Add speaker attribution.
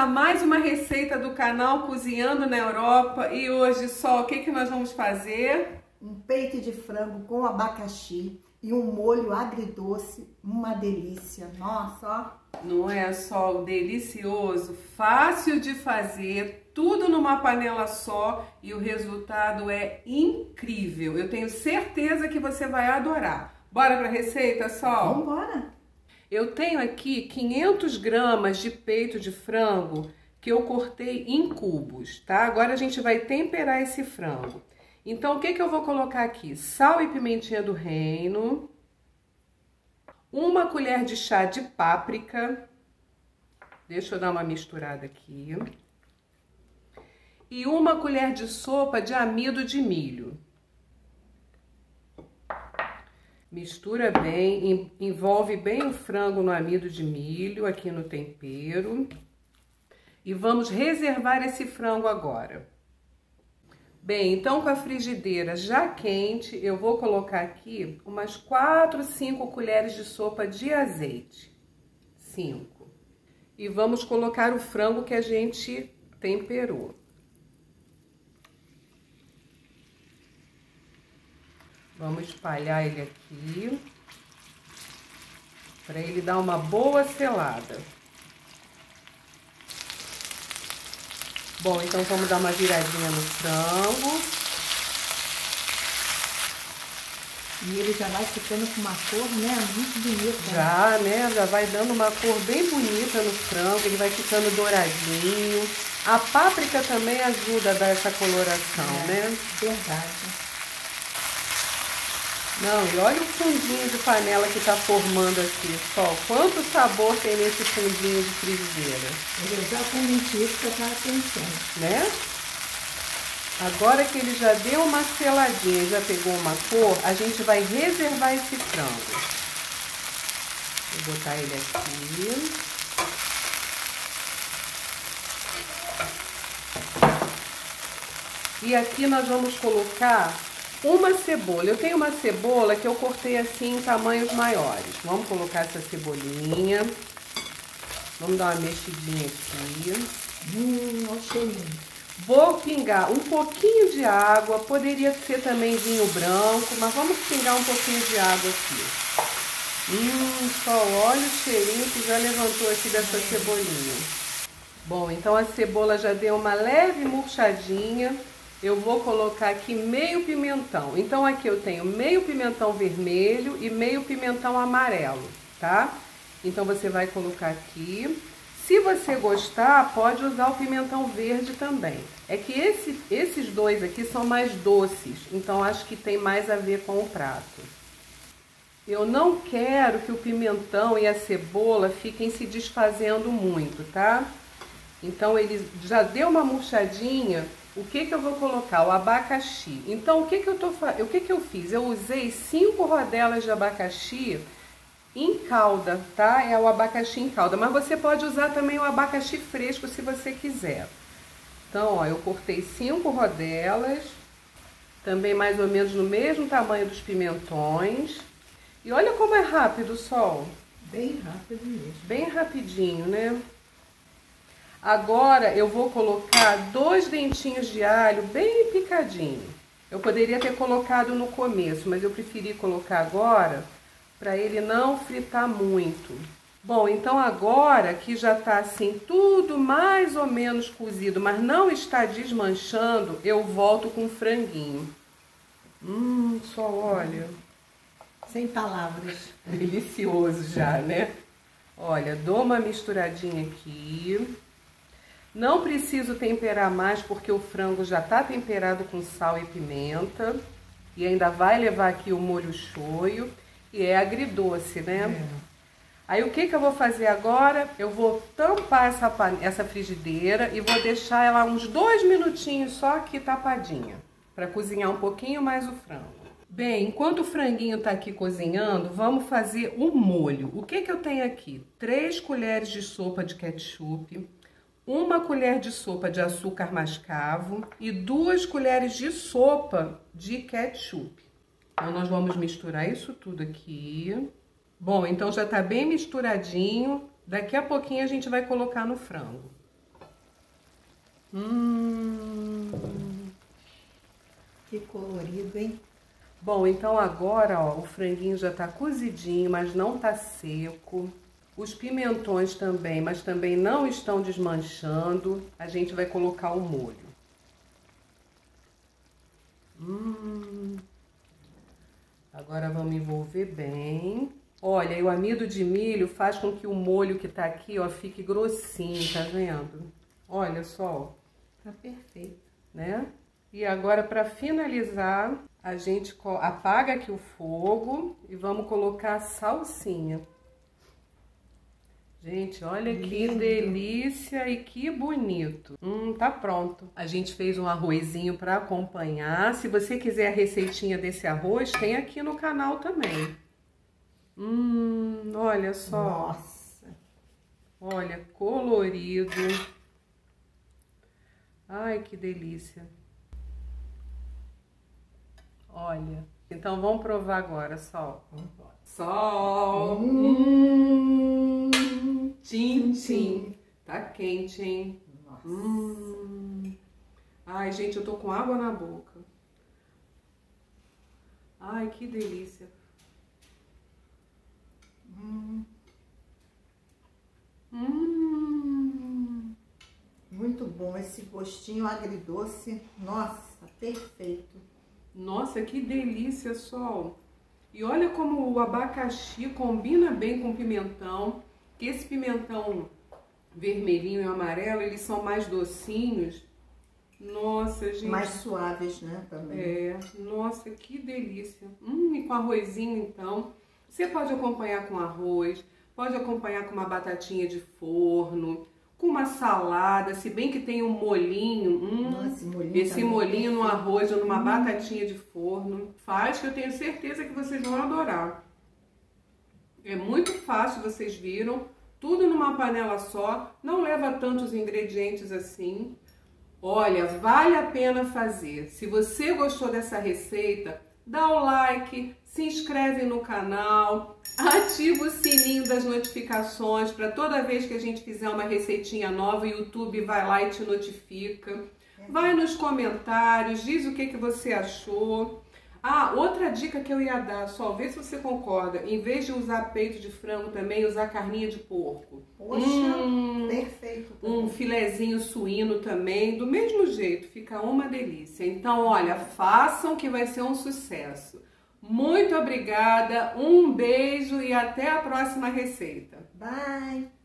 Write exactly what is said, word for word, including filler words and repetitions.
Speaker 1: a mais uma receita do canal Cozinhando na Europa. E hoje, Sol, o que, que nós vamos fazer?
Speaker 2: Um peito de frango com abacaxi e um molho agridoce, uma delícia. Nossa, ó.
Speaker 1: Não é, Sol? Delicioso, fácil de fazer, tudo numa panela só e o resultado é incrível. Eu tenho certeza que você vai adorar. Bora para a receita, Sol?
Speaker 2: Vamos embora.
Speaker 1: Eu tenho aqui quinhentas gramas de peito de frango que eu cortei em cubos, tá? Agora a gente vai temperar esse frango. Então, o que que eu vou colocar aqui? Sal e pimentinha do reino, uma colher de chá de páprica, deixa eu dar uma misturada aqui, e uma colher de sopa de amido de milho. Mistura bem, envolve bem o frango no amido de milho, aqui no tempero. E vamos reservar esse frango agora. Bem, então com a frigideira já quente, eu vou colocar aqui umas quatro, cinco colheres de sopa de azeite. cinco. E vamos colocar o frango que a gente temperou. Vamos espalhar ele aqui, para ele dar uma boa selada. Bom, então vamos dar uma viradinha no frango.
Speaker 2: E ele já vai ficando com uma cor, né, muito bonita.
Speaker 1: Já, né, já vai dando uma cor bem bonita no frango, ele vai ficando douradinho. A páprica também ajuda a dar essa coloração, é, né?
Speaker 2: Verdade.
Speaker 1: Não, e olha o fundinho de panela que tá formando aqui, Sol. Quanto sabor tem nesse fundinho de frigideira.
Speaker 2: É exatamente isso que eu tava pensando.
Speaker 1: Né? Agora que ele já deu uma seladinha, já pegou uma cor, a gente vai reservar esse frango. Vou botar ele aqui. E aqui nós vamos colocar uma cebola. Eu tenho uma cebola que eu cortei assim em tamanhos maiores. Vamos colocar essa cebolinha. Vamos dar uma mexidinha aqui.
Speaker 2: Hum, olha o cheirinho.
Speaker 1: Vou pingar um pouquinho de água. Poderia ser também vinho branco, mas vamos pingar um pouquinho de água aqui. Hum, só olha o cheirinho que já levantou aqui dessa cebolinha. Bom, então a cebola já deu uma leve murchadinha. Eu vou colocar aqui meio pimentão. Então aqui eu tenho meio pimentão vermelho e meio pimentão amarelo, tá? Então você vai colocar aqui. Se você gostar, pode usar o pimentão verde também. É que esse, esses dois aqui são mais doces, então acho que tem mais a ver com o prato. Eu não quero que o pimentão e a cebola fiquem se desfazendo muito, tá? Então ele já deu uma murchadinha. O que que eu vou colocar? O abacaxi. Então, o que que eu tô o que que eu fiz? Eu usei cinco rodelas de abacaxi em calda, tá? É o abacaxi em calda, mas você pode usar também o abacaxi fresco se você quiser. Então, ó, eu cortei cinco rodelas, também mais ou menos no mesmo tamanho dos pimentões. E olha como é rápido, Sol.
Speaker 2: Bem rápido mesmo.
Speaker 1: Bem rapidinho, né? Agora eu vou colocar dois dentinhos de alho bem picadinho. Eu poderia ter colocado no começo, mas eu preferi colocar agora para ele não fritar muito. Bom, então agora que já tá assim tudo mais ou menos cozido, mas não está desmanchando, eu volto com o franguinho. Hum, só olha.
Speaker 2: Sem palavras.
Speaker 1: Delicioso já, né? Olha, dou uma misturadinha aqui. Não preciso temperar mais porque o frango já está temperado com sal e pimenta. E ainda vai levar aqui o molho shoyu. E é agridoce, né? É. Aí o que que eu vou fazer agora? Eu vou tampar essa, essa frigideira e vou deixar ela uns dois minutinhos só aqui tapadinha. Para cozinhar um pouquinho mais o frango. Bem, enquanto o franguinho tá aqui cozinhando, vamos fazer o molho. O que que eu tenho aqui? Três colheres de sopa de ketchup. Uma colher de sopa de açúcar mascavo e duas colheres de sopa de ketchup. Então, nós vamos misturar isso tudo aqui. Bom, então já tá bem misturadinho. Daqui a pouquinho a gente vai colocar no frango. Hum.
Speaker 2: Que colorido, hein?
Speaker 1: Bom, então agora, ó, o franguinho já tá cozidinho, mas não tá seco. Os pimentões também, mas também não estão desmanchando. A gente vai colocar o molho. Hum. Agora vamos envolver bem. Olha, e o amido de milho faz com que o molho que tá aqui, ó, fique grossinho, tá vendo? Olha só,
Speaker 2: Tá perfeito,
Speaker 1: né? E agora, para finalizar, a gente apaga aqui o fogo e vamos colocar a salsinha. Gente, olha
Speaker 2: Lindo.
Speaker 1: Que delícia e que bonito. Hum, tá pronto. A gente fez um arrozinho para acompanhar. Se você quiser a receitinha desse arroz, tem aqui no canal também. Hum, olha só.
Speaker 2: Nossa.
Speaker 1: Olha, colorido. Ai, que delícia. Olha. Então vamos provar agora, Sol. Sol.
Speaker 2: Hum.
Speaker 1: Tchim, tchim. Tá quente, hein?
Speaker 2: Nossa.
Speaker 1: Hum. Ai, gente, eu tô com água na boca. Ai, que delícia.
Speaker 2: Hum.
Speaker 1: Hum.
Speaker 2: Muito bom esse gostinho agridoce. Nossa, perfeito.
Speaker 1: Nossa, que delícia, Sol. E olha como o abacaxi combina bem com o pimentão. Que esse pimentão vermelhinho e amarelo, eles são mais docinhos. Nossa, gente.
Speaker 2: Mais suaves, né, também.
Speaker 1: É, nossa, que delícia. Hum, e com arrozinho, então. Você pode acompanhar com arroz, pode acompanhar com uma batatinha de forno, com uma salada, se bem que tem um molhinho. Hum,
Speaker 2: Nossa, esse molhinho,
Speaker 1: esse molhinho no arroz ou numa
Speaker 2: hum.
Speaker 1: batatinha de forno. Faz que eu tenho certeza que vocês vão adorar. É muito fácil, vocês viram. Tudo numa panela só, não leva tantos ingredientes assim. Olha, vale a pena fazer. Se você gostou dessa receita, dá o like, se inscreve no canal, ativa o sininho das notificações para toda vez que a gente fizer uma receitinha nova, o YouTube vai lá e te notifica. Vai nos comentários, diz o que, que você achou. Ah, outra dica que eu ia dar, só vê se você concorda. Em vez de usar peito de frango também, usar carninha de porco.
Speaker 2: Poxa,
Speaker 1: hum,
Speaker 2: perfeito. Também.
Speaker 1: Um filezinho suíno também, do mesmo jeito, fica uma delícia. Então, olha, façam que vai ser um sucesso. Muito obrigada, um beijo e até a próxima receita.
Speaker 2: Bye!